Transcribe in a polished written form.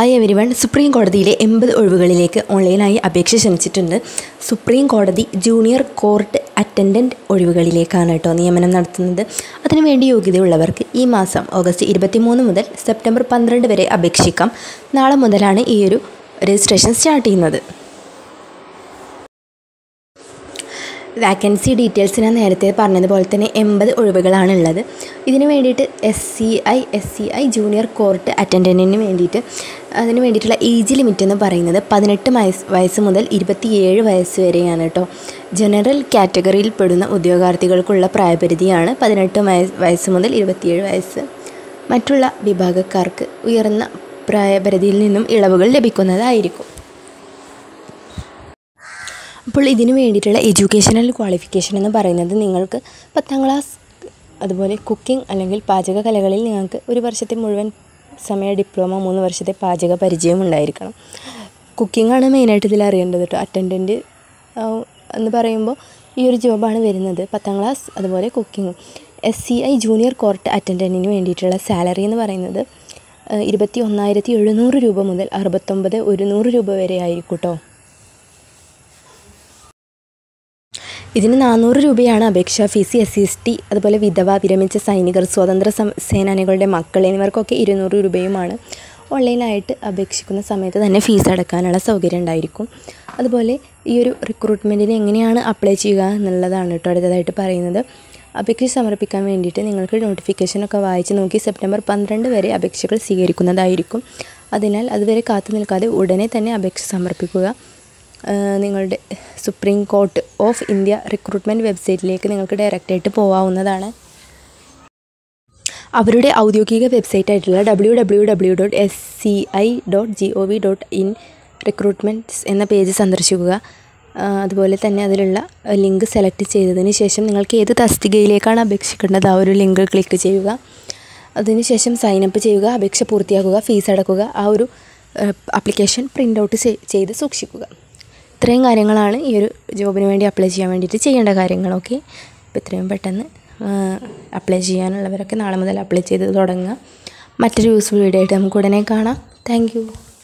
Hi everyone. Supreme കോടതിയിലെ 80 ഒഴിവുകളിലേക്ക് ഓൺലൈനായി അപേക്ഷ ക്ഷണിച്ചിട്ടുണ്ട്. സുപ്രീം കോടതി ജൂനിയർ കോർട്ട് അറ്റൻഡൻറ്റ് ഒഴിവുകളിലേക്കാണ് നിയമനം നടത്തുന്നത്. അതിനുവേണ്ടി യോഗ്യതയുള്ളവർക്ക് ഈ മാസം ഓഗസ്റ്റ് 23 മുതൽ സെപ്റ്റംബർ 12 വരെ അപേക്ഷിക്കാം. നാളെ മുതലാണ് ഈ ഒരു രജിസ്ട്രേഷൻ സ്റ്റാർട്ട് ചെയ്യുന്നത്. വാക്കൻസി ഡീറ്റെയിൽസ് ഞാൻ നേരത്തെ പറഞ്ഞതുപോലെ തന്നെ 80 ഒഴിവുകളാണുള്ളത്. ഇതിന് വേണ്ടിയിട്ട് SCI ജൂനിയർ കോർട്ട് അറ്റൻഡൻറ്റിന് വേണ്ടിയിട്ട് അതിന് വേണ്ടിയിട്ടുള്ള ഏജ് ലിമിറ്റ് എന്ന് പറയുന്നത് 18 വയസ്സ് മുതൽ 27 വയസ്സ് വരെയാണ് ജനറൽ കാറ്റഗറിയിൽ പെടുന്ന ഉദ്യോഗാർത്ഥികൾക്കുള്ള പ്രായപരിധിയാണ് 18 വയസ്സ് മുതൽ 27 വയസ്സ്. മറ്റുള്ള വിഭാഗക്കാർക്ക് ഉയർന്ന പ്രായപരിധിയിൽ നിന്നും ഇളവുകൾ ലഭിക്കുന്നതായിരിക്കും. അപ്പോൾ ഇതിനു വേണ്ടിയിട്ടുള്ള എഡ്യൂക്കേഷണൽ ക്വാളിഫിക്കേഷൻ എന്ന് പറയുന്നത് നിങ്ങൾക്ക് 10ാം ക്ലാസ്, അതുപോലെ കുക്കിംഗ് അല്ലെങ്കിൽ പാചക കലകളിൽ നിങ്ങൾക്ക് 1 വർഷത്തെ മുഴുവൻ സമയ ഡിപ്ലോമ, 3 വർഷത്തെ പാചക പരിചയം ഉണ്ടായിരിക്കണം. കുക്കിംഗാണ് മെയിനായിട്ട് ഇതിൽ അറിയേണ്ടത് അറ്റൻഡൻറ്റ് എന്ന് പറയുമ്പോൾ ഈ ഒരു ജോബാണ് വരുന്നത്. 10ാം ക്ലാസ് അതുപോലെ കുക്കിംഗ്. SCI ജൂനിയർ കോർട്ട് അറ്റൻഡൻറ്റിന് വേണ്ടിയിട്ടുള്ള സാലറി എന്ന് പറയുന്നത് 21,700 രൂപ മുതൽ 69,100 രൂപ വരെ ആയിരിക്കും ഇതിന് 400 രൂപയാണ് അപേക്ഷാ ഫീസ്. SC/ST അതുപോലെ വിധവ, വിരമിച്ച സൈനികർ, സ്വതന്ത്ര സേനാനികളുടെ മക്കൾ എന്നിവർക്കൊക്കെ 200 രൂപയുമാണ്. ഓൺലൈനായിട്ട് അപേക്ഷിക്കുന്ന സമയത്ത് തന്നെ ഫീസ് അടക്കാനുള്ള സൗകര്യം ഉണ്ടായിരിക്കും. അതുപോലെ ഈ ഒരു റിക്രൂട്ട്മെൻറ്റിന് എങ്ങനെയാണ് അപ്ലൈ ചെയ്യുക എന്നുള്ളതാണ് അടുത്തതായിട്ട് പറയുന്നത്. അപേക്ഷ സമർപ്പിക്കാൻ വേണ്ടിയിട്ട് നിങ്ങൾക്ക് നോട്ടിഫിക്കേഷനൊക്കെ വായിച്ച് നോക്കി സെപ്റ്റംബർ 12 വരെ അപേക്ഷകൾ സ്വീകരിക്കുന്നതായിരിക്കും. അതിനാൽ അതുവരെ കാത്തു നിൽക്കാതെ ഉടനെ തന്നെ അപേക്ഷ സമർപ്പിക്കുക. നിങ്ങളുടെ supreme court of India recruitment വെബ്സൈറ്റിലേക്ക് നിങ്ങൾക്ക് ഡയറക്റ്റായിട്ട് പോകാവുന്നതാണ്. അവരുടെ ഔദ്യോഗിക വെബ്സൈറ്റായിട്ടുള്ള www.sci.gov.in റിക്രൂട്ട്മെൻറ്റ്സ് എന്ന പേജ് സന്ദർശിക്കുക. അതുപോലെ തന്നെ അതിലുള്ള ലിങ്ക് സെലക്ട് ചെയ്തതിന് ശേഷം നിങ്ങൾക്ക് ഏത് തസ്തികയിലേക്കാണ് അപേക്ഷിക്കേണ്ടത് ആ ഒരു ലിങ്ക് ക്ലിക്ക് ചെയ്യുക. അതിനുശേഷം സൈനപ്പ് ചെയ്യുക, അപേക്ഷ പൂർത്തിയാക്കുക, ഫീസ് അടക്കുക. ആ ഒരു ആപ്ലിക്കേഷൻ പ്രിൻ്റ് ഔട്ട് ചെയ്ത് സൂക്ഷിക്കുക. ഇത്രയും കാര്യങ്ങളാണ് ഈ ഒരു ജോബിന് വേണ്ടി അപ്ലൈ ചെയ്യാൻ വേണ്ടിയിട്ട് ചെയ്യേണ്ട കാര്യങ്ങളൊക്കെ. അപ്പോൾ ഇത്രയും പെട്ടെന്ന് അപ്ലൈ ചെയ്യാനുള്ളവരൊക്കെ നാളെ മുതൽ അപ്ലൈ ചെയ്ത് തുടങ്ങുക. മറ്റൊരു യൂസ്ഫുൾ വീഡിയോ ആയിട്ട് നമുക്ക് ഉടനെ കാണാം. Thank U.